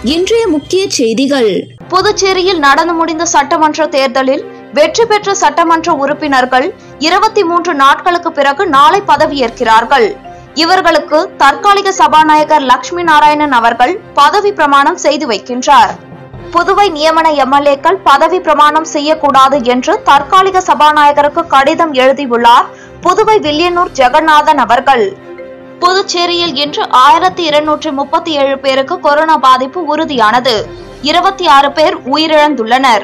இன்றைய முக்கிய செய்திகள். புதுச்சேரியில் நடந்து முடிந்த சட்டமன்ற தேர்தலில் வெற்றி பெற்ற சட்டமன்ற உறுப்பினர்கள் 23 நாட்களுக்கு பிறகு நாளை பதவியேற்கிறார்கள். இவர்களுக்கு தற்காலிக சபாநாயகர் லட்சுமி நாராயணன் அவர்கள் பதவி பிரமாணம் செய்து வைக்கின்றார். புதுவை நியமன எம்எல்ஏக்கள் பதவி பிரமாணம் செய்யக்கூடாது என்று தற்காலிக சபாநாயகருக்கு கடிதம் எழுதியுள்ளார் புதுவை வில்லியனூர் ஜெகநாதன் அவர்கள். புதுச்சேரியில் இன்று 1237 பேருக்கு கொரோனா பாதிப்பு உறுதியானது. 26 பேர் உயிரிழந்துள்ளனர்.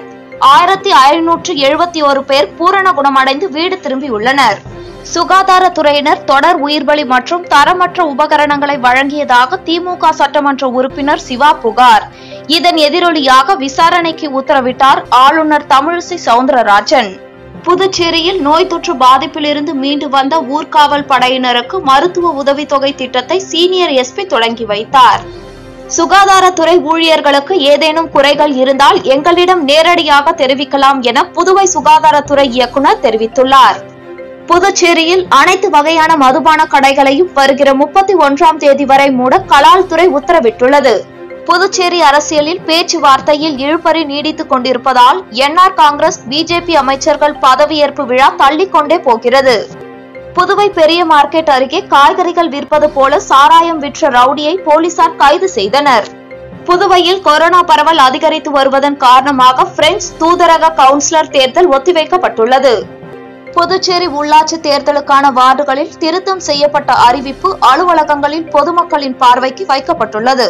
1571 பேர் பூரண குணமடைந்து வீடு திரும்பியுள்ளனர். சுகாதாரத்துறையினர் தொடர் உயிர்பலி மற்றும் தரமற்ற உபகரணங்களை வழங்கியதாக திமுக சட்டமன்ற உறுப்பினர் சிவா புகார். இதன் எதிரொலியாக விசாரணைக்கு உத்தரவிட்டார் ஆளுநர் தமிழிசை சவுந்தரராஜன். புதுச்சேரியில் நோய் தொற்று பாதிப்பில் இருந்து மீண்டு வந்த ஊர்காவல் படையினருக்கு மருத்துவ உதவித்தொகை திட்டத்தை சீனியர் எஸ்பி தொடங்கி வைத்தார். சுகாதாரத்துறை ஊழியர்களுக்கு ஏதேனும் குறைகள் இருந்தால் எங்களிடம் நேரடியாக தெரிவிக்கலாம் என புதுவை சுகாதாரத்துறை இயக்குநர் தெரிவித்துள்ளார். புதுச்சேரியில் அனைத்து வகையான மதுபான கடைகளையும் வருகிற 31ஆம் தேதி வரை மூட கலால்துறை உத்தரவிட்டுள்ளது. புதுச்சேரி அரசியலில் பேச்சுவார்த்தையில் இழுபறி நீடித்துக் கொண்டிருப்பதால் என்ஆர் காங்கிரஸ் பிஜேபி அமைச்சர்கள் பதவியேற்பு விழா தள்ளிக்கொண்டே போகிறது. புதுவை பெரிய மார்க்கெட் அருகே காய்கறிகள் விற்பது போல சாராயம் விற்ற ரவுடியை போலீசார் கைது செய்தனர். புதுவையில் கொரோனா பரவல் அதிகரித்து வருவதன் காரணமாக பிரெஞ்சு தூதரக கவுன்சிலர் தேர்தல் ஒத்திவைக்கப்பட்டுள்ளது. புதுச்சேரி உள்ளாட்சி தேர்தலுக்கான வார்டுகளில் திருத்தம் செய்யப்பட்ட அறிவிப்பு அலுவலகங்களில் பொதுமக்களின் பார்வைக்கு வைக்கப்பட்டுள்ளது.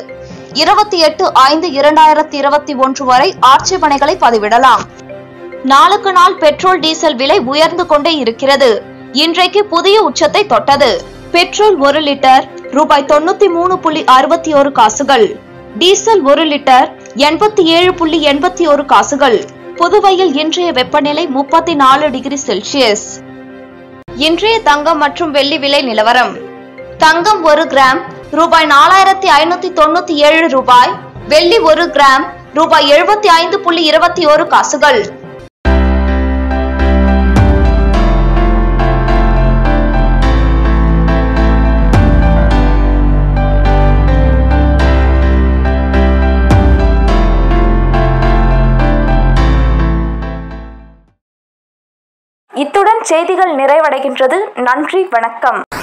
28/5/2021 வரை ஆட்சேபனைகளை பதிவிடலாம். நாளுக்கு நாள் பெட்ரோல் டீசல் விலை உயர்ந்து கொண்டே இருக்கிறது. இன்றைக்கு புதிய உச்சத்தை தொட்டது. பெட்ரோல் 1 லிட்டர் ரூபாய் 93.61 காசுகள், டீசல் 1 லிட்டர் 87.81 காசுகள். புதுவையில் இன்றைய வெப்பநிலை 34 டிகிரி செல்சியஸ். இன்றைய தங்கம் மற்றும் வெள்ளி விலை நிலவரம். தங்கம் 1 கிராம் ரூபாய் 4597 ரூபாய், வெள்ளி 1 கிராம் ரூபாய் 75.21 காசுகள். இத்துடன் செய்திகள் நிறைவடைகின்றது. நன்றி, வணக்கம்.